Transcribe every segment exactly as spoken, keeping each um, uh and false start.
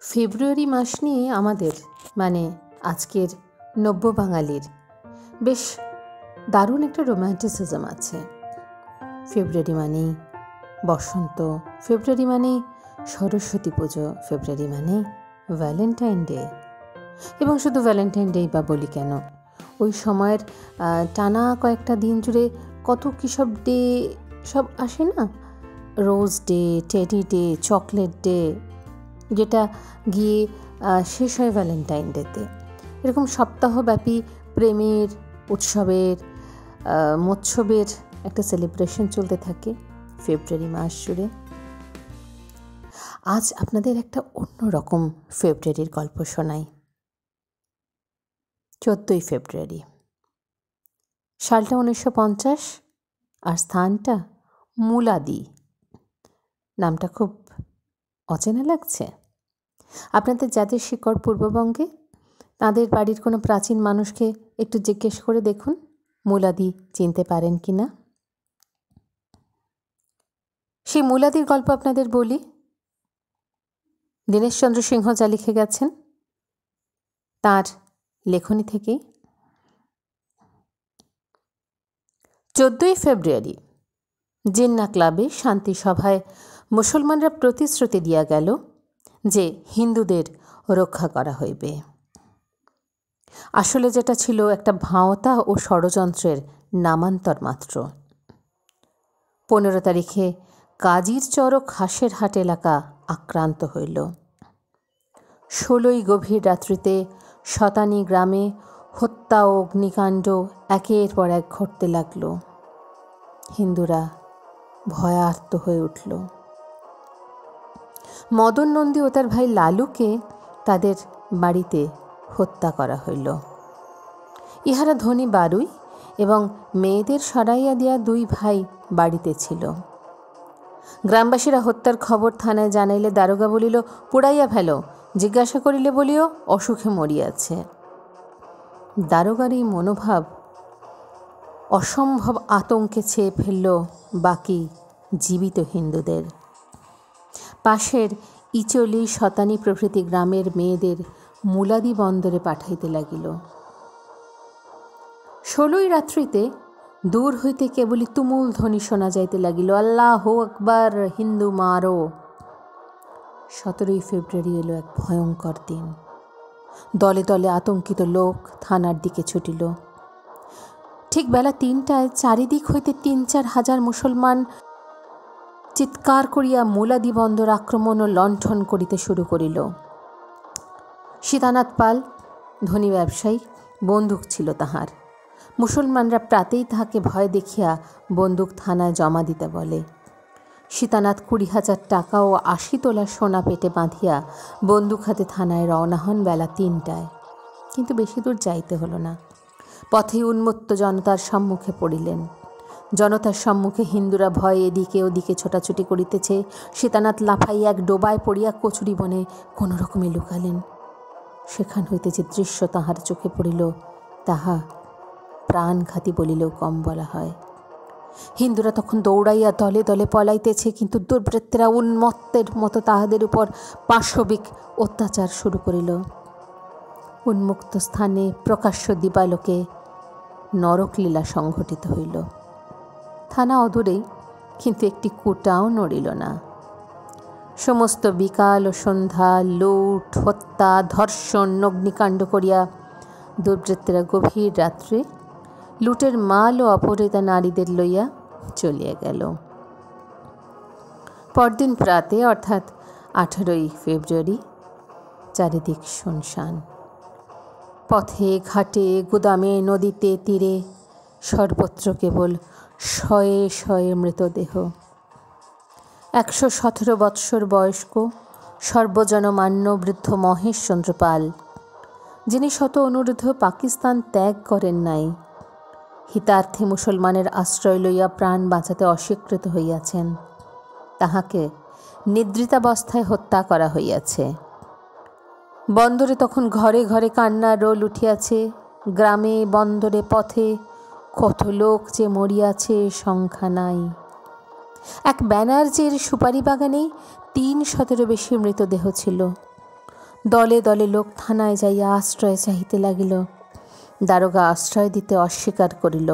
ফেব্রুয়ারি মাস নিয়ে আমাদের মানে আজকের নব্য বাঙালির বেশ দারুণ একটা রোম্যান্টিসিজম আছে। ফেব্রুয়ারি মানেই বসন্ত, ফেব্রুয়ারি মানেই সরস্বতী পুজো, ফেব্রুয়ারি মানেই ভ্যালেন্টাইন ডে। এবং শুধু ভ্যালেন্টাইন ডেই বা বলি কেন, ওই সময়ের টানা কয়েকটা দিন জুড়ে কত কী সব ডে সব আসে না, rose day, teddy day, chocolate day, যেটা গিয়ে শেষ হয় ভ্যালেন্টাইন ডেতে। এরকম সপ্তাহব্যাপী প্রেমের উৎসবের মৎসবের একটা সেলিব্রেশন চলতে থাকে ফেব্রুয়ারি মাস জুড়ে। আজ আপনাদের একটা অন্য রকম ফেব্রুয়ারির গল্প শোনাই। চোদ্দোই ফেব্রুয়ারি, সালটা উনিশশো পঞ্চাশ আর স্থানটা মুলাদি। নামটা খুব অচেনা লাগছে আপনাদের? যাদের শিকড় পূর্ববঙ্গে, তাদের বাড়ির কোনো প্রাচীন মানুষকে একটু জিজ্ঞেস করে দেখুন মুলাদি চিনতে পারেন কি না। সেই মুলাদির গল্প আপনাদের বলি। দীনেশচন্দ্র সিংহ যা লিখে গেছেন তার লেখনী থেকেই। চোদ্দোই ফেব্রুয়ারি জিন্না ক্লাবে শান্তি সভায় মুসলমানরা প্রতিশ্রুতি দিয়া গেল যে হিন্দুদের রক্ষা করা হইবে। আসলে যেটা ছিল একটা ভাঁওতা ও ষড়যন্ত্রের নামান্তর মাত্র। পনেরো তারিখে কাজির চরক হাঁসের হাট এলাকা আক্রান্ত হইল। ষোলোই গভীর রাত্রিতে শতানি গ্রামে হত্যা ও অগ্নিকাণ্ড একের পর এক ঘটতে লাগল। হিন্দুরা ভয়ার্ত হয়ে উঠল। মদন নন্দী ও তার ভাই লালুকে তাদের বাড়িতে হত্যা করা হইল। ইহারা ধনী বারুই এবং মেয়েদের সরাইয়া দিয়া দুই ভাই বাড়িতে ছিল। গ্রামবাসীরা হত্যার খবর থানায় জানাইলে দারোগা বলিল, পুড়াইয়া ফেলো। জিজ্ঞাসা করিলে বলিও, অসুখে মরিয়াছে। দারোগার এই মনোভাব অসম্ভব আতঙ্কে ছেয়ে ফেলল বাকি জীবিত হিন্দুদের। পাশের ইচলি, শতানি প্রভৃতি গ্রামের মেয়েদের মুলাদি বন্দরে পাঠাইতে লাগিল। ষোলোই রাত্রিতে দূর হইতে কেবলই তুমুল ধ্বনি শোনা যাইতে লাগিল, আল্লাহ আকবার, হিন্দু মারো। সতেরোই ফেব্রুয়ারি এলো এক ভয়ঙ্কর দিন। দলে দলে আতঙ্কিত লোক থানার দিকে ছুটিল। ঠিক বেলা তিনটায় চারিদিক হইতে তিন চার হাজার মুসলমান চিৎকার করিয়া মুলাদি বন্দর আক্রমণ ও লণ্ঠন করিতে শুরু করিল। সীতানাথ পাল ধনী ব্যবসায়ী, বন্দুক ছিল তাহার। মুসলমানরা প্রাতেই তাহাকে ভয় দেখিয়া বন্দুক থানায় জমা দিতে বলে। সীতানাথ কুড়ি হাজার টাকা ও আশি তোলা সোনা পেটে বাঁধিয়া বন্দুক হাতে থানায় রওনা হন বেলা তিনটায়। কিন্তু বেশি দূর যাইতে হলো না। পথে উন্মত্ত জনতার সম্মুখে পড়িলেন। জনতার সম্মুখে হিন্দুরা ভয়ে এদিকে ওদিকে ছোটাছুটি করিতেছে। সীতানাথ লাফাইয়া এক ডোবায় পড়িয়া কচুরি বনে কোনো রকমে লুকালেন। সেখান হইতে যে দৃশ্য তাহার চোখে পড়িল তাহা প্রাণঘাতী বলিলেও কম বলা হয়। হিন্দুরা তখন দৌড়াইয়া দলে দলে পলাইতেছে, কিন্তু দুর্বৃত্তরা উন্মত্তের মতো তাহাদের উপর পাশবিক অত্যাচার শুরু করিল। উন্মুক্ত স্থানে প্রকাশ্য দিবালোকে নরকলীলা সংঘটিত হইল। থানা অদূরেই, কিন্তু একটি কুটাও নড়িল না। সমস্ত বিকাল ও সন্ধ্যা লুট, হত্যা, ধর্ষণ, অগ্নিকাণ্ড করিয়া দুর্বৃত্তরা গভীর রাত্রে লুটের মাল ও অপহৃতা নারীদের লইয়া চলিয়া গেল। পরদিন প্রাতে অর্থাৎ আঠারোই ফেব্রুয়ারি চারিদিক শুনশান। পথে ঘাটে, গুদামে, নদীতে, তীরে সর্বত্র কেবল শয়ে শয়ে মৃতদেহ। একশো সতেরো বৎসর বয়স্ক সর্বজনমান্য বৃদ্ধ মহেশচন্দ্র পাল, যিনি শত অনুরোধ পাকিস্তান ত্যাগ করেন নাই, হিতার্থে মুসলমানের আশ্রয় লইয়া প্রাণ বাঁচাতে অস্বীকৃত হইয়াছেন, তাহাকে নিদ্রিতাবস্থায় হত্যা করা হইয়াছে। বন্দরে তখন ঘরে ঘরে কান্নার রোল উঠিয়াছে। গ্রামে, বন্দরে, পথে কত লোক যে মরিয়াছে সংখ্যা নাই। এক ব্যানার্জির সুপারি বাগানেই তিন শতেরও বেশি মৃতদেহ ছিল। দলে দলে লোক থানায় যাইয়া আশ্রয় চাহিতে লাগিল। দারোগা আশ্রয় দিতে অস্বীকার করিল।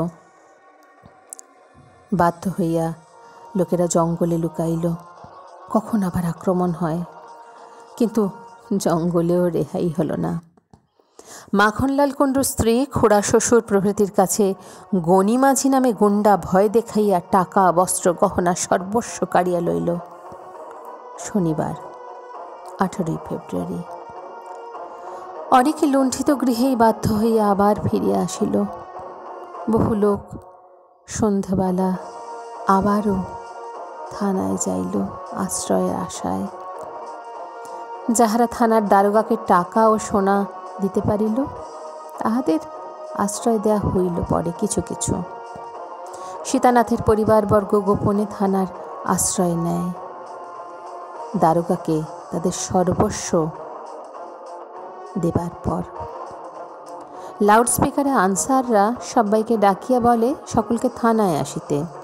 বাধ্য হইয়া লোকেরা জঙ্গলে লুকাইল। কখন আবার আক্রমণ হয়, কিন্তু জঙ্গলেও রেহাই হলো না। মাখনলাল কুণ্ডুর স্ত্রী, খুড়া শ্বশুর প্রভৃতির কাছে গণি মাঝি নামে গুন্ডা ভয় দেখাইয়া টাকা, বস্ত্র, গহনা সর্বস্ব কাড়িয়া লইল। শনিবার আঠারোই ফেব্রুয়ারি। অনেকে লুণ্ঠিত গৃহেই বাধ্য হইয়া আবার ফিরিয়া আসিল। বহু লোক সন্ধ্যাবেলা আবারও থানায় যাইল আশ্রয়ের আশায়। যাহারা থানার দারোগাকে টাকা ও সোনা দিতে পারিল, তাহাদের আশ্রয় দেয়া হইল পরে কিছু কিছু। সীতানাথের পরিবারবর্গ গোপনে থানার আশ্রয় নেয়। দারোগাকে তাদের সর্বস্ব দেবার পর লাউডস্পিকারে আনসাররা সবাইকে ডাকিয়া বলে সকলকে থানায় আসিতে।